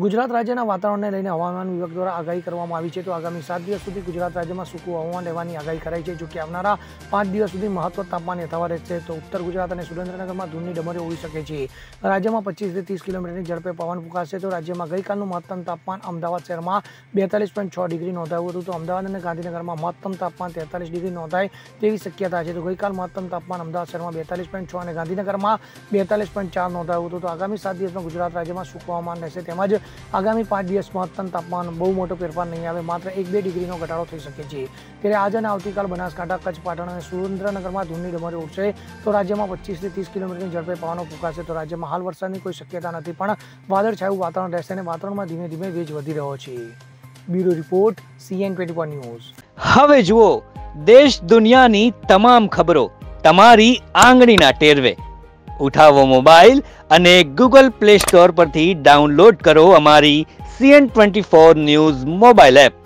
ગુજરાત રાજ્યના વાતાવરણને લઈને હવામાન વિભાગ દ્વારા આગાહી કરવામાં આવી છે. તો આગામી 7 દિવસ સુધી ગુજરાત રાજ્યમાં સૂકું હવામાન રહેવાની આગાહી કરાઈ છે. જો કે આવનારા 5 દિવસ સુધી મહત્તમ તાપમાન યથાવત રહેશે. તો ઉત્તર ગુજરાત અને સુરેન્દ્રનગરમાં ધૂળની ડમરીઓ ઉડી શકે છે. રાજ્યમાં 25 થી 30 કિલોમીટરની ઝડપે પવન ફૂંકાશે. તો રાજ્યમાં ગઈકાલનું મહત્તમ તાપમાન અમદાવાદ શહેરમાં 42.6 ડિગ્રી નોંધાયું હતું. તો અમદાવાદ અને ગાંધીનગરમાં મહત્તમ તાપમાન 43 ડિગ્રી નોંધાય તેવી શક્યતા છે. તો ગઈકાલ મહત્તમ તાપમાન અમદાવાદ શહેરમાં 42.6 અને ગાંધીનગરમાં 42.4 નોંધાયું હતું. તો આગામી 7 દિવસમાં ગુજરાત રાજ્યમાં સૂકું હવામાન રહેશે. તેમજ આગામી 5 દિવસ મહત્તમ તાપમાન બહુ મોટો ફેરફાર નહીં આવે, માત્ર 1-2 ડિગ્રીનો ઘટાડો થઈ શકે છે. ત્યારે આજ અને આવતીકાલ બનાસકાંઠા, કચ્છ, પાટણ અને સુરેન્દ્રનગરમાં ધૂળની ડમરીઓ ઉડશે. તો રાજ્યમાં 25 થી 30 કિલોમીટરની ઝડપે પવનો ફૂંકાશે. તો રાજ્યમાં હાલ વરસાદની કોઈ શક્યતા નથી, પણ વાદળછાયું વાતાવરણ રહેશે અને વાતાવરણમાં ધીમે ધીમે ભેજ વધી રહ્યો છે. Bureau report, CN24 news. હવે જુઓ દેશ દુનિયાની તમામ ખબરો તમારી આંગળીના ટેરવે. ઉઠાવો મોબાઈલ અને Google Play Store પરથી ડાઉનલોડ કરો અમારી CN24 ન્યૂઝ મોબાઈલ એપ.